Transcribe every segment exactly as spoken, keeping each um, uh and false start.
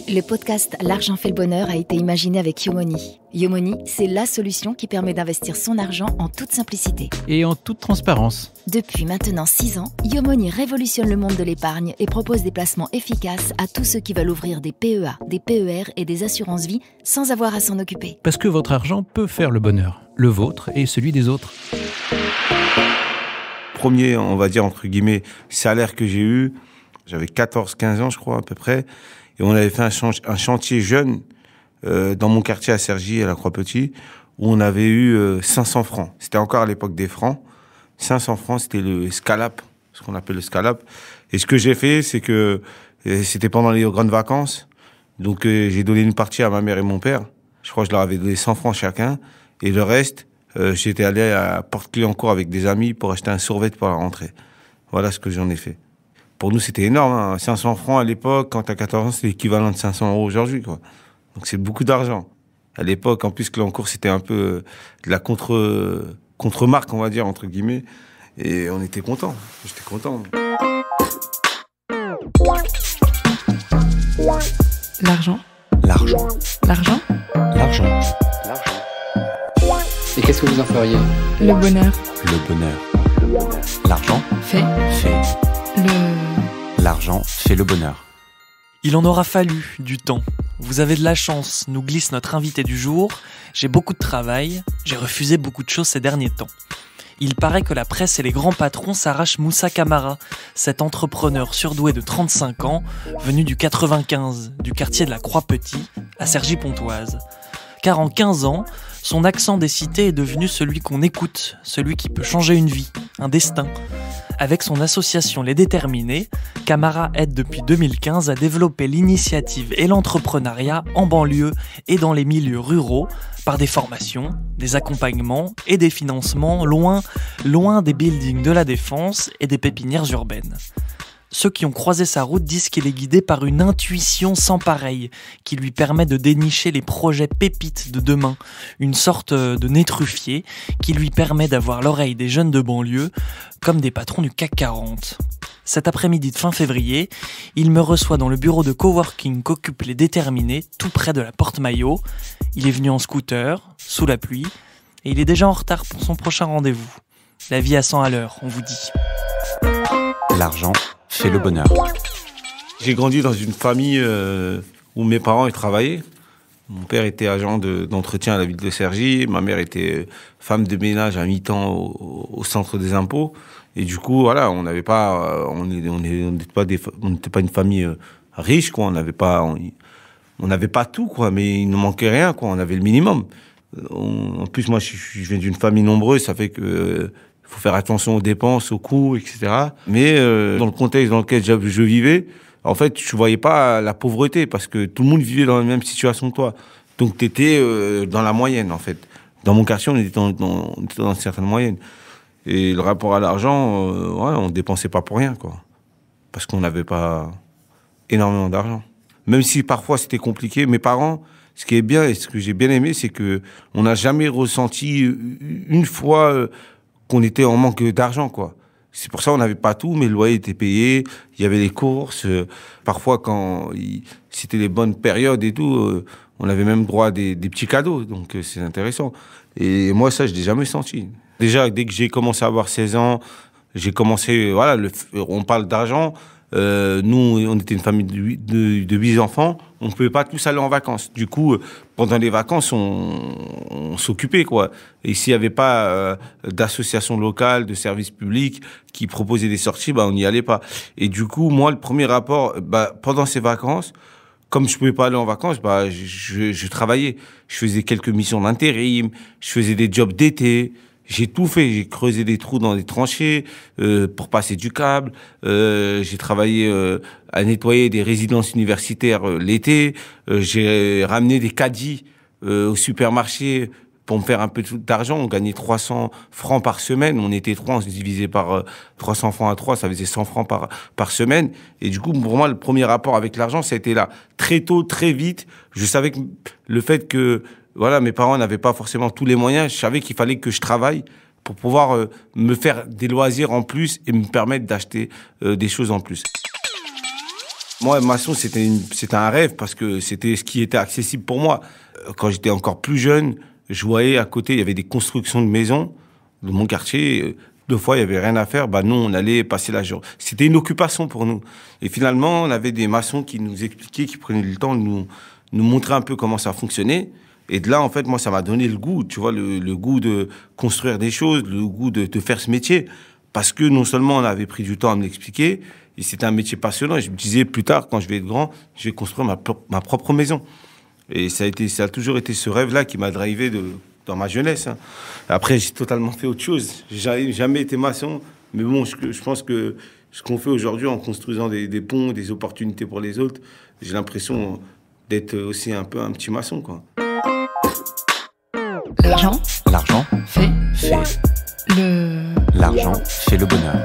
Le podcast L'argent fait le bonheur a été imaginé avec Yomoni. Yomoni, c'est la solution qui permet d'investir son argent en toute simplicité. Et en toute transparence. Depuis maintenant six ans, Yomoni révolutionne le monde de l'épargne et propose des placements efficaces à tous ceux qui veulent ouvrir des P E A, des P E R et des assurances-vie sans avoir à s'en occuper. Parce que votre argent peut faire le bonheur, le vôtre et celui des autres. Premier, on va dire, entre guillemets, salaire que j'ai eu, j'avais quatorze quinze ans, je crois, à peu près. Et on avait fait un, ch- un chantier jeune euh, dans mon quartier à Cergy, à la Croix-Petit, où on avait eu euh, cinq cents francs. C'était encore à l'époque des francs. cinq cents francs, c'était le scalap, ce qu'on appelle le scalap. Et ce que j'ai fait, c'est que euh, c'était pendant les grandes vacances. Donc euh, j'ai donné une partie à ma mère et mon père. Je crois que je leur avais donné cent francs chacun. Et le reste, euh, j'étais allé à Porte-Clés-en-Cour avec des amis pour acheter un survêt pour la rentrée. Voilà ce que j'en ai fait. Pour nous, c'était énorme, hein. cinq cents francs à l'époque, quand t'as quatorze ans, c'est l'équivalent de cinq cents euros aujourd'hui, quoi. Donc c'est beaucoup d'argent. À l'époque, en plus, Clés-en-Cour, c'était un peu de la contre, contre-marque, on va dire, entre guillemets. Et on était contents. J'étais content. L'argent. L'argent. L'argent. L'argent. L'argent. Et qu'est-ce que vous en feriez? Le bonheur. Le bonheur. L'argent Fait. fait. Le... L'argent fait le bonheur. Il en aura fallu du temps. Vous avez de la chance, nous glisse notre invité du jour. J'ai beaucoup de travail, j'ai refusé beaucoup de choses ces derniers temps. Il paraît que la presse et les grands patrons s'arrachent Moussa Camara, cet entrepreneur surdoué de trente-cinq ans, venu du quatre-vingt-quinze, du quartier de la Croix-Petit, à Cergy-Pontoise. Car en quinze ans, son accent des cités est devenu celui qu'on écoute, celui qui peut changer une vie, un destin. Avec son association Les Déterminés, Camara aide depuis deux mille quinze à développer l'initiative et l'entrepreneuriat en banlieue et dans les milieux ruraux par des formations, des accompagnements et des financements loin, loin des buildings de la Défense et des pépinières urbaines. Ceux qui ont croisé sa route disent qu'il est guidé par une intuition sans pareille qui lui permet de dénicher les projets pépites de demain, une sorte de nez truffier qui lui permet d'avoir l'oreille des jeunes de banlieue comme des patrons du C A C quarante. Cet après-midi de fin février, il me reçoit dans le bureau de coworking qu'occupent Les Déterminés, tout près de la Porte Maillot. Il est venu en scooter, sous la pluie, et il est déjà en retard pour son prochain rendez-vous. La vie à cent à l'heure, on vous dit. L'argent fait le bonheur. J'ai grandi dans une famille euh, où mes parents ils travaillaient. Mon père était agent de, d'entretien à la ville de Cergy. Ma mère était femme de ménage à mi-temps au, au centre des impôts. Et du coup, voilà, on n'avait pas, on n'était on on pas, des, on n'était pas une famille euh, riche, quoi. On n'avait pas, on, on n'avait pas tout, quoi. Mais il ne manquait rien, quoi. On avait le minimum. On, en plus, moi, je, je viens d'une famille nombreuse. Ça fait que euh, faut faire attention aux dépenses, aux coûts, et cetera. Mais euh, dans le contexte dans lequel je, je vivais, en fait, je voyais pas la pauvreté parce que tout le monde vivait dans la même situation que toi. Donc, tu étais euh, dans la moyenne, en fait. Dans mon quartier, on était dans, dans, on était dans une certaine moyenne. Et le rapport à l'argent, euh, ouais, on dépensait pas pour rien, quoi. Parce qu'on n'avait pas énormément d'argent. Même si parfois c'était compliqué, mes parents, ce qui est bien et ce que j'ai bien aimé, c'est que on n'a jamais ressenti une fois euh, qu'on était en manque d'argent, quoi. C'est pour ça qu'on n'avait pas tout, mais le loyer était payé, il y avait les courses. Euh, parfois, quand il, c'était les bonnes périodes et tout, euh, on avait même droit à des, des petits cadeaux. Donc, euh, c'est intéressant. Et moi, ça, je l'ai jamais senti. Déjà, dès que j'ai commencé à avoir seize ans, j'ai commencé... Voilà, le, on parle d'argent. Euh, nous, on était une famille de huit, de, de huit enfants. On ne pouvait pas tous aller en vacances. Du coup, pendant les vacances, on, on s'occupait, quoi. Et s'il n'y avait pas euh, d'association locale, de services publics qui proposaient des sorties, bah, on n'y allait pas. Et du coup, moi, le premier rapport, bah, pendant ces vacances, comme je pouvais pas aller en vacances, bah, je, je, je travaillais. Je faisais quelques missions d'intérim, je faisais des jobs d'été. J'ai tout fait, j'ai creusé des trous dans des tranchées euh, pour passer du câble. Euh, j'ai travaillé euh, à nettoyer des résidences universitaires euh, l'été. Euh, j'ai ramené des caddies euh, au supermarché pour me faire un peu d'argent. On gagnait trois cents francs par semaine. On était trois, on se divisait par euh, trois cents francs à trois, ça faisait cent francs par par semaine. Et du coup, pour moi, le premier rapport avec l'argent, ça a été là. Très tôt, très vite, je savais que le fait que voilà, mes parents n'avaient pas forcément tous les moyens. Je savais qu'il fallait que je travaille pour pouvoir euh, me faire des loisirs en plus et me permettre d'acheter euh, des choses en plus. Moi, maçon, c'était, une, c'était un rêve parce que c'était ce qui était accessible pour moi. Quand j'étais encore plus jeune, je voyais à côté, il y avait des constructions de maisons de mon quartier. Deux fois, il y avait rien à faire. Bah, nous, on allait passer la journée. C'était une occupation pour nous. Et finalement, on avait des maçons qui nous expliquaient, qui prenaient le temps de nous, nous montrer un peu comment ça fonctionnait. Et de là, en fait, moi, ça m'a donné le goût, tu vois, le, le goût de construire des choses, le goût de, de faire ce métier. Parce que non seulement on avait pris du temps à me l'expliquer, et c'était un métier passionnant. Et je me disais, plus tard, quand je vais être grand, je vais construire ma, ma propre maison. Et ça a été, ça a toujours été ce rêve-là qui m'a drivé de, dans ma jeunesse. Hein. Après, j'ai totalement fait autre chose. J'ai jamais été maçon. Mais bon, je, je pense que ce qu'on fait aujourd'hui en construisant des, des ponts, des opportunités pour les autres, j'ai l'impression d'être aussi un peu un petit maçon, quoi. L'argent L'argent fait fait. le... L'argent fait le bonheur.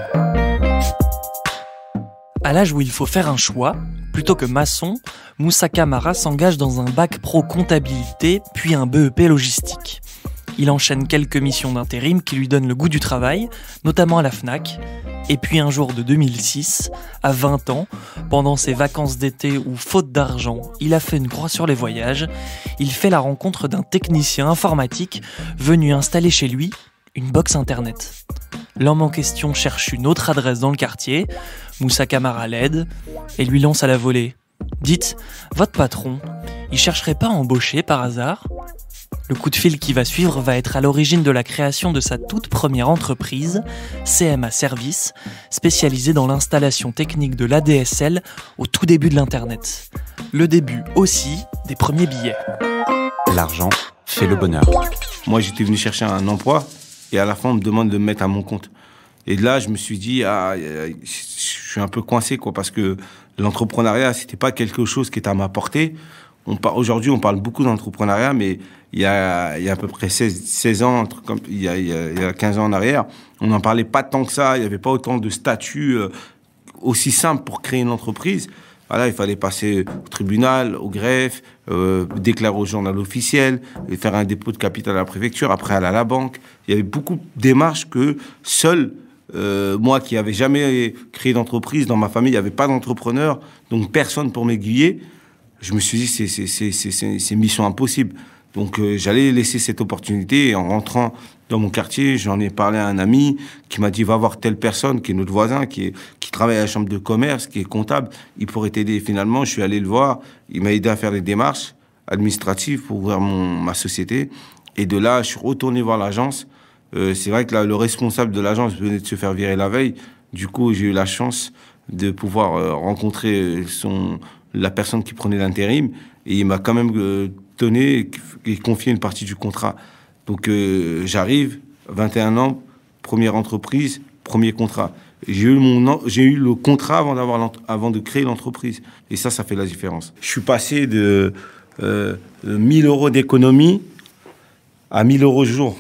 À l'âge où il faut faire un choix, plutôt que maçon, Moussa Camara s'engage dans un bac pro comptabilité, puis un B E P logistique. Il enchaîne quelques missions d'intérim qui lui donnent le goût du travail, notamment à la Fnac. Et puis un jour de deux mille six, à vingt ans, pendant ses vacances d'été où, faute d'argent, il a fait une croix sur les voyages, il fait la rencontre d'un technicien informatique venu installer chez lui une box internet. L'homme en question cherche une autre adresse dans le quartier, Moussa Camara l'aide et lui lance à la volée. « Dites, votre patron, il chercherait pas à embaucher par hasard ?» Le coup de fil qui va suivre va être à l'origine de la création de sa toute première entreprise, C M A Service, spécialisée dans l'installation technique de l'A D S L au tout début de l'Internet. Le début aussi des premiers billets. L'argent fait le bonheur. Moi, j'étais venu chercher un emploi et à la fin, on me demande de me mettre à mon compte. Et de là, je me suis dit, ah, je suis un peu coincé, quoi, parce que l'entrepreneuriat, c'était pas quelque chose qui était à ma portée. On par... Aujourd'hui, on parle beaucoup d'entrepreneuriat, mais il y a, il y a à peu près seize, seize ans, comme, il, y a, il, y a, il y a quinze ans en arrière, on n'en parlait pas tant que ça. Il n'y avait pas autant de statuts euh, aussi simples pour créer une entreprise. Voilà, il fallait passer au tribunal, au greffe, euh, déclarer au journal officiel, et faire un dépôt de capital à la préfecture, après aller à la banque. Il y avait beaucoup de démarches que seul, euh, moi qui n'avais jamais créé d'entreprise, dans ma famille, il n'y avait pas d'entrepreneur, donc personne pour m'aiguiller. Je me suis dit, c'est, c'est, c'est, c'est, c'est, c'est mission impossible. Donc euh, j'allais laisser cette opportunité et en rentrant dans mon quartier, j'en ai parlé à un ami qui m'a dit va voir telle personne qui est notre voisin, qui, est, qui travaille à la chambre de commerce, qui est comptable, il pourrait t'aider. Finalement, je suis allé le voir, il m'a aidé à faire les démarches administratives pour ouvrir mon, ma société. Et de là, je suis retourné voir l'agence. Euh, c'est vrai que là, le responsable de l'agence venait de se faire virer la veille. Du coup, j'ai eu la chance de pouvoir euh, rencontrer son, la personne qui prenait l'intérim. Et il m'a quand même euh, donné et confié une partie du contrat. Donc euh, j'arrive, vingt et un ans, première entreprise, premier contrat. J'ai eu, mon, j'ai eu le contrat avant, d'avoir avant de créer l'entreprise. Et ça, ça fait la différence. Je suis passé de euh, mille euros d'économie à mille euros jour.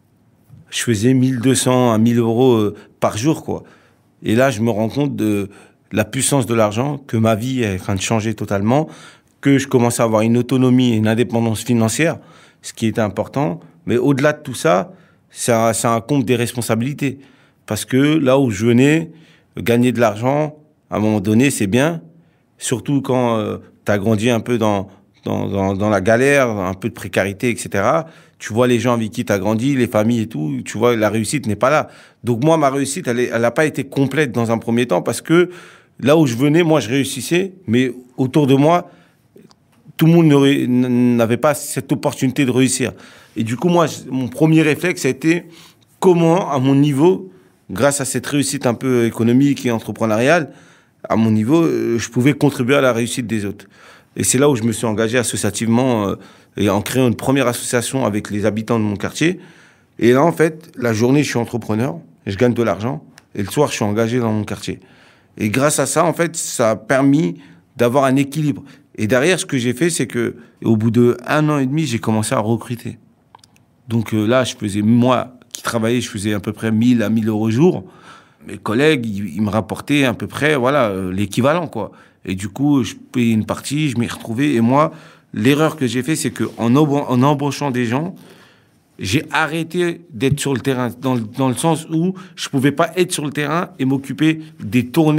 Je faisais mille deux cents à mille euros euh, par jour, quoi. Et là, je me rends compte de la puissance de l'argent, que ma vie est en train de changer totalement, que je commence à avoir une autonomie et une indépendance financière, ce qui était important. Mais au-delà de tout ça, ça, ça incombe des responsabilités. Parce que là où je venais, gagner de l'argent, à un moment donné, c'est bien. Surtout quand euh, tu as grandi un peu dans, dans, dans, dans la galère, un peu de précarité, et cetera. Tu vois les gens avec qui tu as grandi, les familles et tout, tu vois, la réussite n'est pas là. Donc moi, ma réussite, elle n'a pas été complète dans un premier temps parce que là où je venais, moi, je réussissais, mais autour de moi, tout le monde n'avait pas cette opportunité de réussir. Et du coup, moi, mon premier réflexe a été comment, à mon niveau, grâce à cette réussite un peu économique et entrepreneuriale, à mon niveau, je pouvais contribuer à la réussite des autres. Et c'est là où je me suis engagé associativement euh, et en créant une première association avec les habitants de mon quartier. Et là, en fait, la journée, je suis entrepreneur, je gagne de l'argent, et le soir, je suis engagé dans mon quartier. Et grâce à ça, en fait, ça a permis d'avoir un équilibre. Et derrière, ce que j'ai fait, c'est que, au bout d'un an et demi, j'ai commencé à recruter. Donc euh, là, je faisais, moi qui travaillais, je faisais à peu près mille à mille euros jour. Mes collègues, ils, ils me rapportaient à peu près, voilà, euh, l'équivalent, quoi. Et du coup, je payais une partie, je m'y retrouvais. Et moi, l'erreur que j'ai fait, c'est qu'en en embauchant des gens, j'ai arrêté d'être sur le terrain, dans, dans le sens où je pouvais pas être sur le terrain et m'occuper des tournées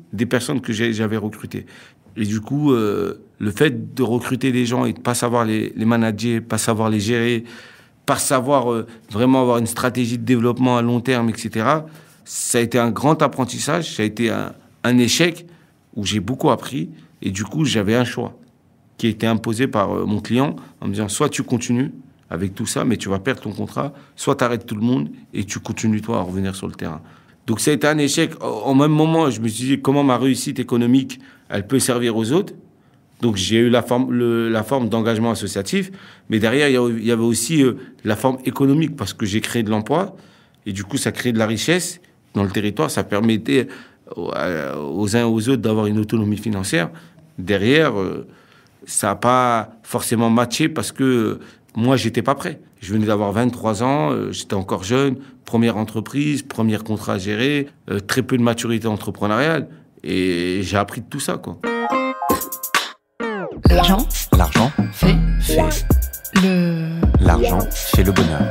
des personnes que j'ai, j'avais recrutées. Et du coup, euh, le fait de recruter des gens et de ne pas savoir les, les manager, pas savoir les gérer, pas savoir euh, vraiment avoir une stratégie de développement à long terme, et cetera, ça a été un grand apprentissage, ça a été un, un échec où j'ai beaucoup appris. Et du coup, j'avais un choix qui a été imposé par euh, mon client en me disant, soit tu continues avec tout ça, mais tu vas perdre ton contrat, soit tu arrêtes tout le monde et tu continues toi à revenir sur le terrain. Donc ça a été un échec. Au même moment, je me suis dit, comment ma réussite économique, elle peut servir aux autres. Donc j'ai eu la forme, le, la forme d'engagement associatif, mais derrière, il y avait aussi euh, la forme économique, parce que j'ai créé de l'emploi, et du coup, ça crée de la richesse dans le territoire, ça permettait aux, aux uns et aux autres d'avoir une autonomie financière. Derrière, euh, ça n'a pas forcément matché, parce que euh, moi, j'étais pas prêt. Je venais d'avoir vingt-trois ans, euh, j'étais encore jeune, première entreprise, premier contrat à gérer, euh, très peu de maturité entrepreneuriale, et j'ai appris de tout ça, quoi. L'argent L'argent fait fait. le... L'argent fait le bonheur.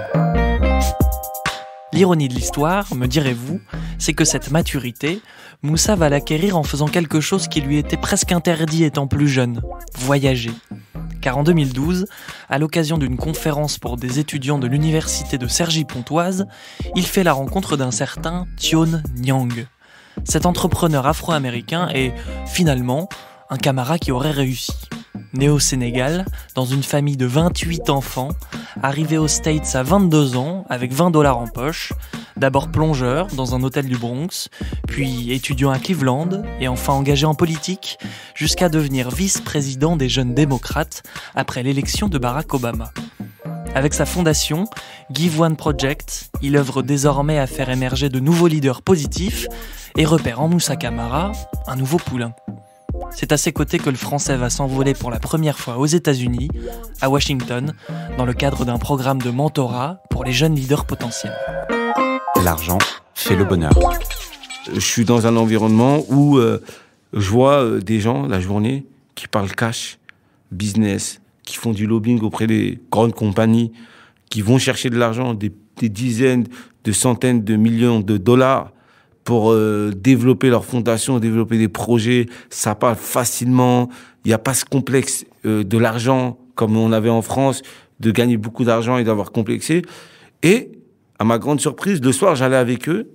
L'ironie de l'histoire, me direz-vous, c'est que cette maturité, Moussa va l'acquérir en faisant quelque chose qui lui était presque interdit étant plus jeune, voyager. Car en deux mille douze, à l'occasion d'une conférence pour des étudiants de l'université de Cergy-Pontoise, il fait la rencontre d'un certain Thione Niang. Cet entrepreneur afro-américain est, finalement, un camarade qui aurait réussi. Né au Sénégal, dans une famille de vingt-huit enfants, arrivé aux States à vingt-deux ans, avec vingt dollars en poche, d'abord plongeur dans un hôtel du Bronx, puis étudiant à Cleveland, et enfin engagé en politique, jusqu'à devenir vice-président des Jeunes démocrates après l'élection de Barack Obama. Avec sa fondation, Give One Project, il œuvre désormais à faire émerger de nouveaux leaders positifs et repère en Moussa Camara un nouveau poulain. C'est à ses côtés que le Français va s'envoler pour la première fois aux États-Unis, à Washington, dans le cadre d'un programme de mentorat pour les jeunes leaders potentiels. L'argent fait le bonheur. Je suis dans un environnement où euh, je vois euh, des gens, la journée, qui parlent cash, business, qui font du lobbying auprès des grandes compagnies, qui vont chercher de l'argent, des, des dizaines, de centaines de millions de dollars pour euh, développer leur fondation, développer des projets. Ça parle facilement. Il n'y a pas ce complexe euh, de l'argent, comme on avait en France, de gagner beaucoup d'argent et d'avoir complexé. Et, à ma grande surprise, le soir, j'allais avec eux,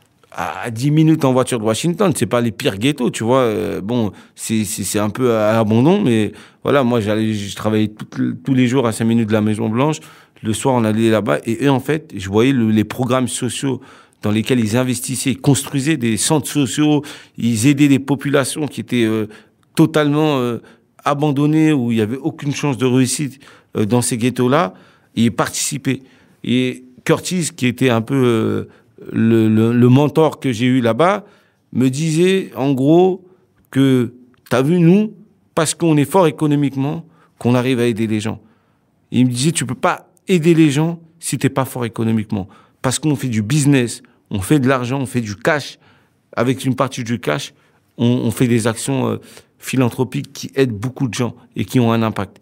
à dix minutes en voiture de Washington. C'est pas les pires ghettos, tu vois. Euh, bon, c'est, c'est, c'est un peu à l'abandon, mais voilà, moi, j'allais, je travaillais tout, tous les jours à cinq minutes de la Maison-Blanche. Le soir, on allait là-bas. Et eux, en fait, je voyais le, les programmes sociaux dans lesquels ils investissaient, ils construisaient des centres sociaux, ils aidaient des populations qui étaient euh, totalement euh, abandonnées, où il n'y avait aucune chance de réussite euh, dans ces ghettos-là, et ils participaient. Et Curtis, qui était un peu euh, le, le, le mentor que j'ai eu là-bas, me disait en gros que, t'as vu, nous, parce qu'on est fort économiquement, qu'on arrive à aider les gens. Et il me disait, tu peux pas aider les gens si t'es pas fort économiquement. Parce qu'on fait du business, on fait de l'argent, on fait du cash. Avec une partie du cash, on, on fait des actions euh, philanthropiques qui aident beaucoup de gens et qui ont un impact.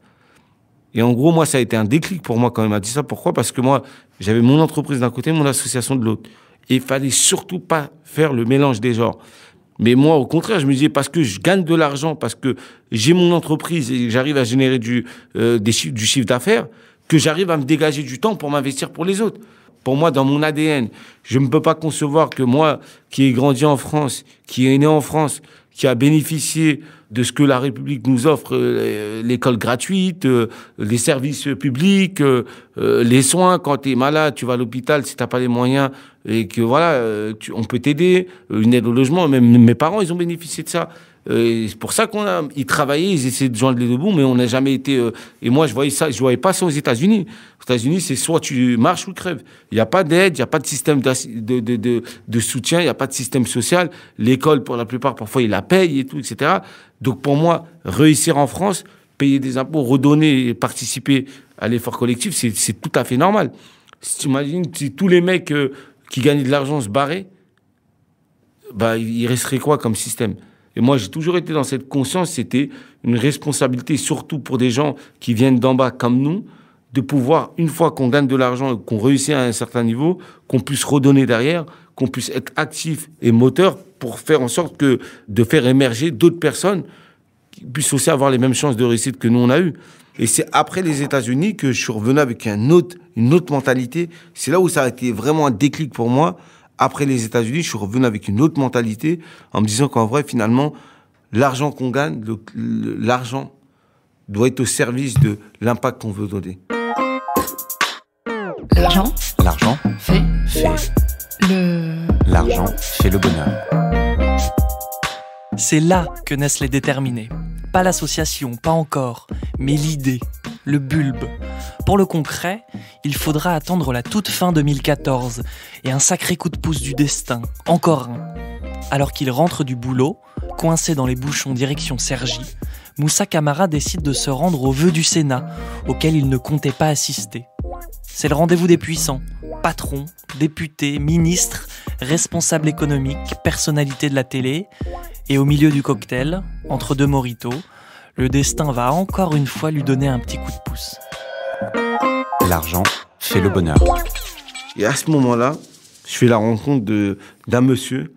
Et en gros, moi, ça a été un déclic pour moi quand il m'a dit ça. Pourquoi ? Parce que moi, j'avais mon entreprise d'un côté, mon association de l'autre. Et il fallait surtout pas faire le mélange des genres. Mais moi, au contraire, je me disais, parce que je gagne de l'argent, parce que j'ai mon entreprise et j'arrive à générer du, euh, des chiffres, du chiffre d'affaires, que j'arrive à me dégager du temps pour m'investir pour les autres. Pour moi, dans mon A D N, je ne peux pas concevoir que moi, qui ai grandi en France, qui est né en France, qui a bénéficié de ce que la République nous offre, euh, l'école gratuite, euh, les services publics, euh, euh, les soins, quand tu es malade, tu vas à l'hôpital, si tu n'as pas les moyens, et que voilà, euh, tu, on peut t'aider, une aide au logement. Même mes parents, ils ont bénéficié de ça. Euh, c'est pour ça qu'on a, ils travaillaient, ils essayaient de joindre les deux bouts, mais on n'a jamais été. Euh, et moi, je voyais ça, je voyais pas ça aux États-Unis. Aux États-Unis, c'est soit tu marches ou tu crèves. Il n'y a pas d'aide, il n'y a pas de système de, de, de, de soutien, il n'y a pas de système social. L'école, pour la plupart, parfois, ils la payent et tout, et cetera. Donc, pour moi, réussir en France, payer des impôts, redonner et participer à l'effort collectif, c'est, c'est tout à fait normal. Si tu imagines, si tous les mecs euh, qui gagnaient de l'argent se barraient, bah, il resterait quoi comme système ? Et moi, j'ai toujours été dans cette conscience, c'était une responsabilité, surtout pour des gens qui viennent d'en bas comme nous, de pouvoir, une fois qu'on gagne de l'argent et qu'on réussit à un certain niveau, qu'on puisse redonner derrière, qu'on puisse être actif et moteur pour faire en sorte que de faire émerger d'autres personnes qui puissent aussi avoir les mêmes chances de réussite que nous on a eu. Et c'est après les États-Unis que je suis revenu avec un autre, une autre mentalité. C'est là où ça a été vraiment un déclic pour moi. Après les États-Unis, je suis revenu avec une autre mentalité en me disant qu'en vrai, finalement, l'argent qu'on gagne, le, le, l'argent doit être au service de l'impact qu'on veut donner. L'argent L'argent fait fait. le... L'argent fait le bonheur. C'est là que naissent les déterminés. Pas l'association, pas encore, mais l'idée, le bulbe. Pour le concret, il faudra attendre la toute fin deux mille quatorze et un sacré coup de pouce du destin, encore un. Alors qu'il rentre du boulot, coincé dans les bouchons direction Cergy, Moussa Camara décide de se rendre au vœu du Sénat, auquel il ne comptait pas assister. C'est le rendez-vous des puissants, patrons, députés, ministres, responsables économiques, personnalités de la télé. Et au milieu du cocktail, entre deux mojitos, le destin va encore une fois lui donner un petit coup de pouce. L'argent fait le bonheur. Et à ce moment-là, je fais la rencontre de, d'un monsieur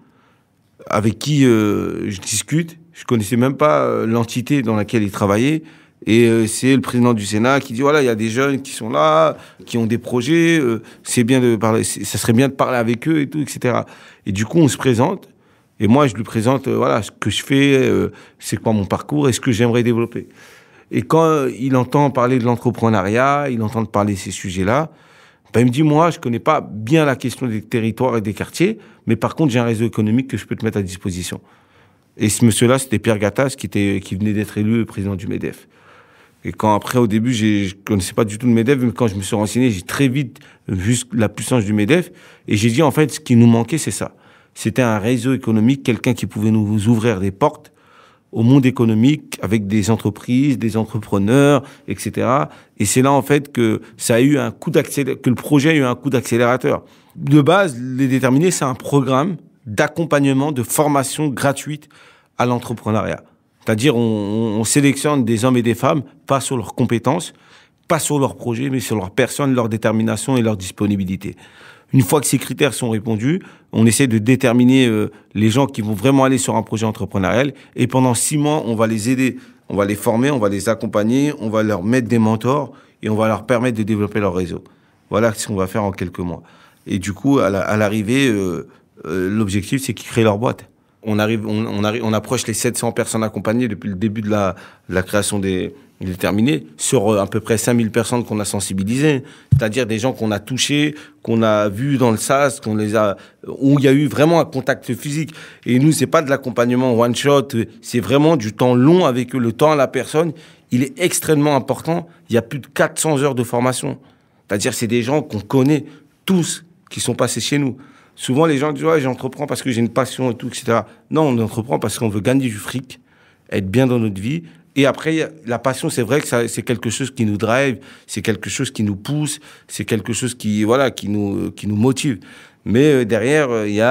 avec qui euh, je discute. Je connaissais même pas euh, l'entité dans laquelle il travaillait. Et euh, c'est le président du Sénat qui dit, voilà, il y a des jeunes qui sont là, qui ont des projets, euh, c'est bien de parler, ça serait bien de parler avec eux et tout, et cetera. Et du coup, on se présente. Et moi, je lui présente, euh, voilà, ce que je fais, euh, c'est quoi mon parcours et ce que j'aimerais développer. Et quand euh, il entend parler de l'entrepreneuriat, il entend parler de ces sujets-là, ben, il me dit, moi, je connais pas bien la question des territoires et des quartiers, mais par contre, j'ai un réseau économique que je peux te mettre à disposition. Et ce monsieur-là, c'était Pierre Gattaz, qui, était, qui venait d'être élu président du MEDEF. Et quand après, au début, j'ai, je connaissais pas du tout le MEDEF, mais quand je me suis renseigné, j'ai très vite vu la puissance du MEDEF. Et j'ai dit, en fait, ce qui nous manquait, c'est ça. C'était un réseau économique, quelqu'un qui pouvait nous ouvrir des portes au monde économique avec des entreprises, des entrepreneurs, et cetera. Et c'est là, en fait, que ça a eu un coup d'accélérateur, que le projet a eu un coup d'accélérateur. De base, Les Déterminés, c'est un programme d'accompagnement, de formation gratuite à l'entrepreneuriat. C'est-à-dire, on, on sélectionne des hommes et des femmes, pas sur leurs compétences, pas sur leurs projets, mais sur leur personne, leur détermination et leur disponibilité. Une fois que ces critères sont répondus, on essaie de déterminer euh, les gens qui vont vraiment aller sur un projet entrepreneurial. Et pendant six mois, on va les aider, on va les former, on va les accompagner, on va leur mettre des mentors et on va leur permettre de développer leur réseau. Voilà ce qu'on va faire en quelques mois. Et du coup, à, la, à l'arrivée, euh, euh, l'objectif, c'est qu'ils créent leur boîte. On arrive, on, on arrive, on approche les sept cents personnes accompagnées depuis le début de la, de la création des, des Déterminés, sur euh, à peu près cinq mille personnes qu'on a sensibilisées, c'est-à-dire des gens qu'on a touchés, qu'on a vus dans le S A S, qu'on les a, où il y a eu vraiment un contact physique. Et nous, c'est pas de l'accompagnement one shot, c'est vraiment du temps long avec eux. Le temps à la personne, il est extrêmement important. Il y a plus de quatre cents heures de formation. C'est-à-dire, c'est des gens qu'on connaît tous, qui sont passés chez nous. Souvent, les gens disent, ouais, j'entreprends parce que j'ai une passion et tout, et cetera. Non, on entreprend parce qu'on veut gagner du fric, être bien dans notre vie. Et après, la passion, c'est vrai que ça, c'est quelque chose qui nous drive, c'est quelque chose qui nous pousse, c'est quelque chose qui, voilà, qui nous, qui nous motive. Mais euh, derrière, il euh, y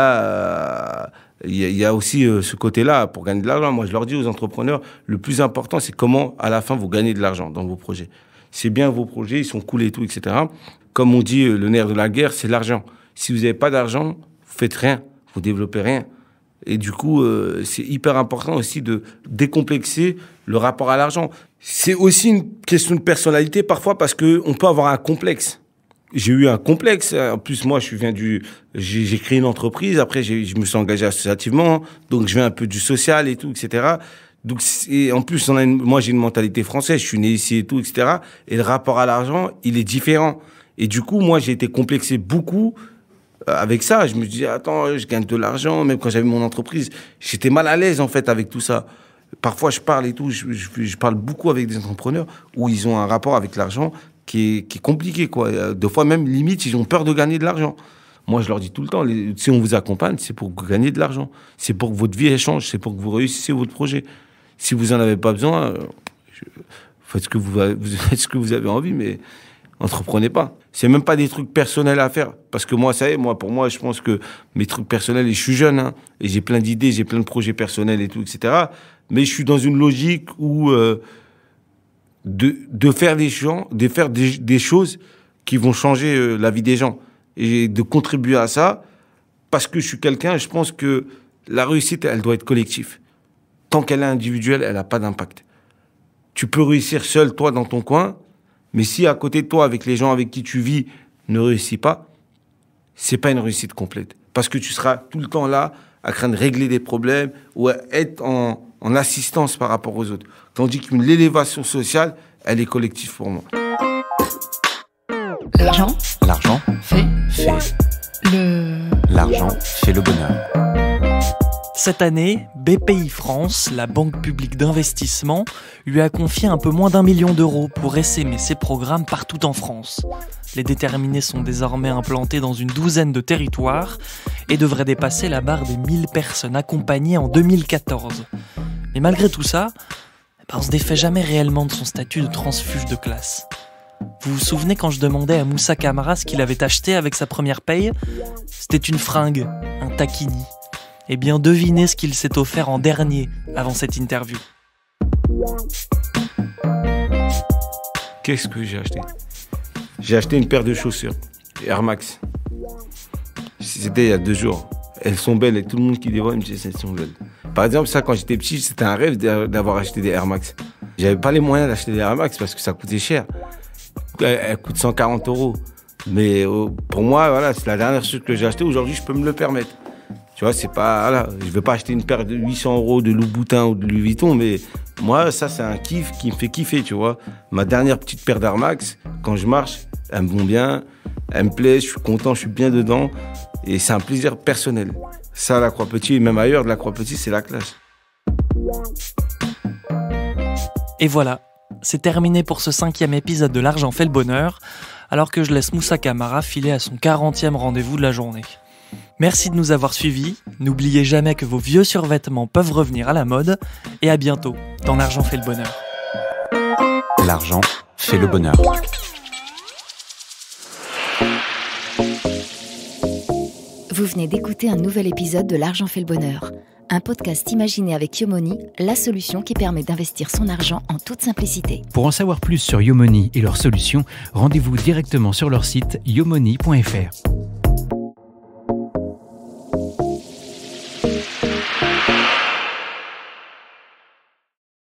a, il y a, y a aussi euh, ce côté-là pour gagner de l'argent. Moi, je leur dis aux entrepreneurs, le plus important, c'est comment, à la fin, vous gagnez de l'argent dans vos projets. C'est bien vos projets, ils sont cool et tout, et cetera. Comme on dit, le nerf de la guerre, c'est l'argent. Si vous n'avez pas d'argent, vous faites rien, vous développez rien. Et du coup, euh, c'est hyper important aussi de décomplexer le rapport à l'argent. C'est aussi une question de personnalité parfois parce que on peut avoir un complexe. J'ai eu un complexe. En plus, moi, je viens du, j'ai, j'ai créé une entreprise. Après, j'ai, je me suis engagé associativement. Donc, je viens un peu du social et tout, et cetera. Donc, c'est, en plus, on a une, moi, j'ai une mentalité française. Je suis né ici et tout, et cetera. Et le rapport à l'argent, il est différent. Et du coup, moi, j'ai été complexé beaucoup avec ça. Je me disais, attends, je gagne de l'argent. Même quand j'avais mon entreprise, j'étais mal à l'aise, en fait, avec tout ça. Parfois, je parle et tout, je, je, je parle beaucoup avec des entrepreneurs où ils ont un rapport avec l'argent qui est, qui est compliqué, quoi. Des fois, même, limite, ils ont peur de gagner de l'argent. Moi, je leur dis tout le temps, les, si on vous accompagne, c'est pour que vous gagnez de l'argent. C'est pour que votre vie change, c'est pour que vous réussissiez votre projet. Si vous n'en avez pas besoin, je, faites, ce que vous, vous, faites ce que vous avez envie, mais entreprenez pas. C'est même pas des trucs personnels à faire. Parce que moi, ça y est, moi, pour moi, je pense que mes trucs personnels, et je suis jeune, hein, et j'ai plein d'idées, j'ai plein de projets personnels et tout, et cetera. Mais je suis dans une logique où euh, de, de faire des gens, de faire des, des choses qui vont changer euh, la vie des gens. Et de contribuer à ça, parce que je suis quelqu'un, je pense que La réussite, elle doit être collective. Tant qu'elle est individuelle, elle n'a pas d'impact. Tu peux réussir seul, toi, dans ton coin, mais si à côté de toi, avec les gens avec qui tu vis, ne réussit pas, c'est pas une réussite complète. Parce que tu seras tout le temps là, à craindre de régler des problèmes ou à être en, en assistance par rapport aux autres. Tandis qu'une l'élévation sociale, elle est collective pour moi. L'argent L'argent fait fait. le... L'argent fait le bonheur. Cette année, B P I France, la banque publique d'investissement, lui a confié un peu moins d'un million d'euros pour essaimer ses programmes partout en France. Les déterminés sont désormais implantés dans une douzaine de territoires et devraient dépasser la barre des mille personnes accompagnées en deux mille quatorze. Mais malgré tout ça, ben on se défait jamais réellement de son statut de transfuge de classe. Vous vous souvenez quand je demandais à Moussa Camara ce qu'il avait acheté avec sa première paye ? C'était une fringue, un taquini. Eh bien, devinez ce qu'il s'est offert en dernier avant cette interview. Qu'est-ce que j'ai acheté ? J'ai acheté une paire de chaussures, Air Max. C'était il y a deux jours. Elles sont belles et tout le monde qui les voit me dit elles sont belles. Par exemple, ça, quand j'étais petit, c'était un rêve d'avoir acheté des Air Max. J'avais pas les moyens d'acheter des Air Max parce que ça coûtait cher. Elles coûtent cent quarante euros. Mais pour moi, voilà, c'est la dernière chose que j'ai achetée. Aujourd'hui, je peux me le permettre. Tu vois, c'est pas, voilà, je vais pas acheter une paire de huit cents euros de Louboutin ou de Louis Vuitton, mais moi, ça, c'est un kiff qui me fait kiffer, tu vois. Ma dernière petite paire d'Air Max, quand je marche, elles me vont bien, elles me plaisent, je suis content, je suis bien dedans, et c'est un plaisir personnel. Ça, la Croix-Petit, et même ailleurs de la Croix-Petit, c'est la classe. Et voilà, c'est terminé pour ce cinquième épisode de L'argent fait le bonheur, alors que je laisse Moussa Camara filer à son quarantième rendez-vous de la journée. Merci de nous avoir suivis, n'oubliez jamais que vos vieux survêtements peuvent revenir à la mode, et à bientôt dans L'argent fait le bonheur. L'argent fait le bonheur. Vous venez d'écouter un nouvel épisode de L'argent fait le bonheur, un podcast imaginé avec Yomoni, la solution qui permet d'investir son argent en toute simplicité. Pour en savoir plus sur Yomoni et leurs solutions, rendez-vous directement sur leur site yomoni point f r.